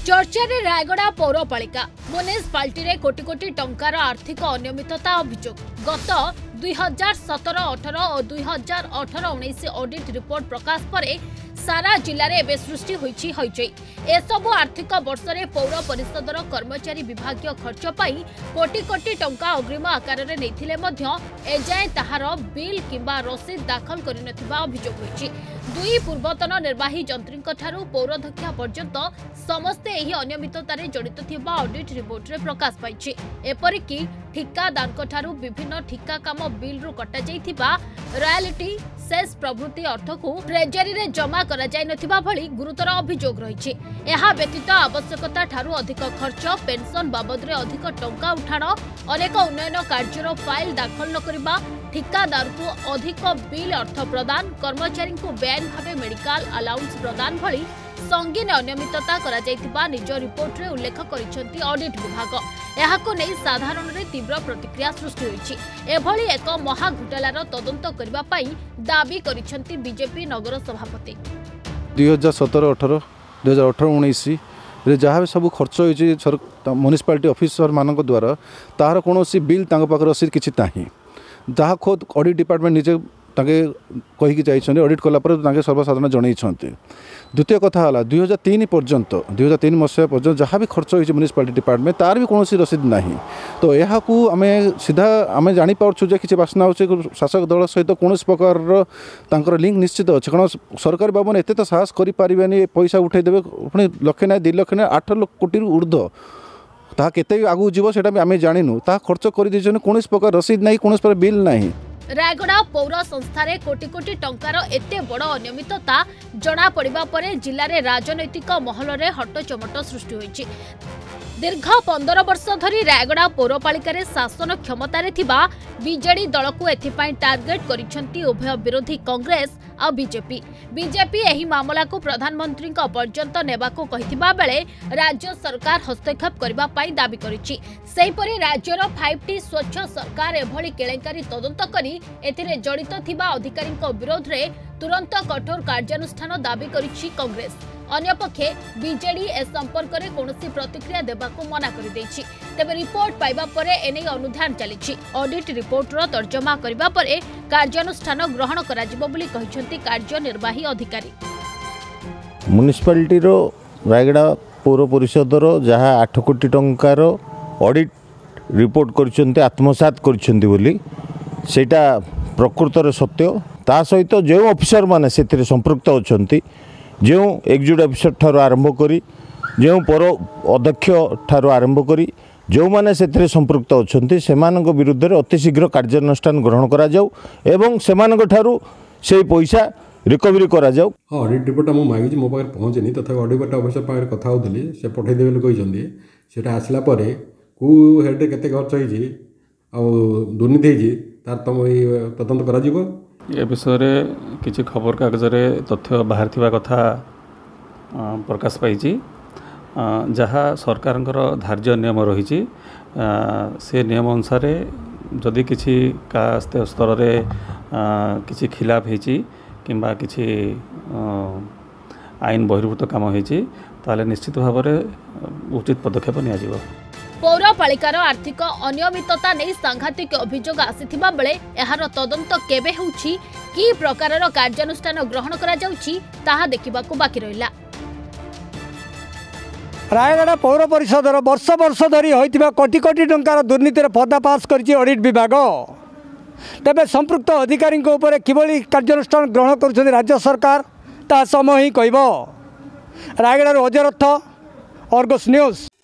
चर्चा रे रायगड़ा पौरपालिका म्युनिसिपालिटी रे कोटी कोटी टंकार आर्थिक अनियमितता अभियोग गत 2017-18 और 2018-19 ऑडिट रिपोर्ट प्रकाश पर सारा जिले में एवं सृष्टि होईछि हईचई एसबु आर्थिक वर्ष में पौर परिषदर कर्मचारी विभाग खर्च पाई कोटी कोटी टंका अग्रिम आकार में नैथिले मध्य एजाए ताहार बिल किंबा रसीद दाखल करिनथिबा अभियोग होईछि। दुई पूर्वतन निर्वाही जंत्री ठारू पौरध्यक्षा पर्यंत समस्ते एही अनियमिततारे जड़ित थिबा ऑडिट रिपोर्ट रे प्रकाश पाइछि। एपरिकी ठिकादार ठारू विभिन्न ठिका काम बिल रु कटा जाइथिबा रॉयल्टी सेस प्रभृति अर्थ को ट्रेजरी रे जमा करा जाय नथिबा भली गुरुतर अभियोग रहिछि। एहा व्यतीत आवश्यकता ठारू अधिक खर्च पेंशन बाबद रे अधिक टंका उठाण अनेक उन्नयन कार्यर फाइल दाखल न करिबा ठिकादार को अधिक बिल अर्थ प्रदान कर्मचारी को बेआईन भावे मेडिकल अलाउंस प्रदान भली संगीन अनियमितता करा जायतिबा निज रिपोर्ट रे उल्लेख करिसेंती ऑडिट विभाग। एहाको नै साधारण रे तीव्र प्रतिक्रिया सृष्टि होईछि। एभली एक महा घोटालार तदंत करिबा पई दाबी करिसेंती बीजेपी नगर सभापति। 2017-18 2018-19 रे जहाँ भी सब खर्च होईछि म्युनिसिपालिटी ऑफिसर मानक द्वारा तार कोनोसी बिल तांग पाखर रसीद किछि ताही जहाँ खुद ऑडिट डिपार्टमेंट निजे ताके कहिकी जाइछन्ते ऑडिट कला पर ताके सर्वसाधारण जणैछन्ते। द्वितीय कथा है 2003 पर्यंत 2003 मसीहा पर्यंत जहाँ भी खर्च होईछि म्युनिसिपालिटी डिपार्टमेंट तार भी कोनोसी रसीद नाही। तो यह आमे सीधा आमे जानि पारछु जे किछि बासना होछि शासक दल सहित कोनोसी प्रकार तांकर लिंक निश्चित अछि कारण सरकार बाबन एते तो साहस करि पारिबेनी पैसा उठै देबे पुणी लक्ष ना 2 लाख ना 8 लाख कोटी ऊर्ध्व ता केते आगु जीव सेटा भी आमे जानिनु ता खर्च करि दिछन कोनोसी प्रकार रसीद नाही कोनोसी प्रकार बिल नाही। रायगड़ा पौर संस्थारे कोटी कोटी टंकार एते बड़ अनियमितता जना पड़िबा परे जिले में राजनैतिक महल रे हटचमट सृष्टि होईछि। दीर्घ 15 वर्ष धरी रायगड़ा पौरपालिका रे शासन क्षमतारे थिबा बीजेडी दल को एथिपाई टार्गेट करिसेंती उभय विरोधी कांग्रेस आ बीजेपी एही मामला को प्रधानमंत्री पर्यंत नेबाको कहिथिबा बेले राज्य सरकार हस्तक्षेप करबा पाई दाबी करिछि। सेहिपरि राज्यर 5T स्वच्छ सरकार एभली केलेंकारी तदंत करी एथिरे जड़ित थिबा अधिकारीଙ୍କ विरोध रे तुरंत कठोर कार्यानुष्ठान दाबी करिछि कांग्रेस। अन्यपक्षे बीजेडी ए संपर्क में कौनसी प्रतिक्रिया देबाको मना कर देछि। तेबे रिपोर्ट पाइबा परे एने अनुधान चलिछि। ऑडिट रिपोर्ट रो तर्जमा करिबा परे कार्यानुष्ठान ग्रहण करा जिवो बोली कहिसेंती कार्यनिर्वाही अधिकारी। म्युनिसिपालिटी रो रायगड़ा पौर परिषद रो जहाँ 8 कोटी टंकार ऑडिट रिपोर्ट करिसेंती आत्मसात करिसेंती बोली सेटा प्रकृतर सत्य। ता सहित जो ऑफिसर माने सेथिरे संपृक्त अछंती जो एग्जीक्यूटिव ऑफिसर ठारो आरंभ करी जो पौर अध्यक्ष ठारो आरंभ करी जो माने सेथिरे संपृक्त अछंती सेमानक विरुद्ध रे अति शीघ्र कार्यानुष्ठान ग्रहण करा जाऊ एवं सेमानक ठारो से पैसा रिकवरी करा जाऊ। हाँ ऑडिट रिपोर्ट मु मागिछि मो पाखे पहुँचनी तथा ऑडिट ऑफिसर पाखे कथा होतली से पठै देबे बोली कहिसंती सेटा आसला परे को हेड केते खर्च होईछि आ दुर्नीति होईछि तार तम तदंत करा जिवो। ए विषय में किसी खबर कागज तथ्य बाहर थिबा कथा प्रकाश पाई जहाँ सरकार धार्य नियम रही से नियम अनुसार जदि किसी का स्तर में किसी खिलाफ होती किंबा किसी आईन बहिर्भूत काम होती निश्चित भाव में उचित पदक्षेप निया। पौरपालिकार आर्थिक अनियमितता नहीं सांघातिक अभियोग आसीथिबा बेले एहार तदंत केबे होउछि की प्रकारर कार्यानुष्ठान ग्रहण करा जाउछि ताहा देखिबाकू बाकी रहिला। रायगड़ा पौर परिषद वर्ष वर्ष धरी होइतिबा कोटी कोटी टंकार दुर्नीतिर पर्दाफाश करिछि ऑडिट विभाग। तेबे संपृक्त अधिकारी ऊपर किभली कार्यानुष्ठान ग्रहण करुछथि राज्य सरकार ता समय ही कहबो। रायगड़ा अजय रथ, अर्गस न्यूज।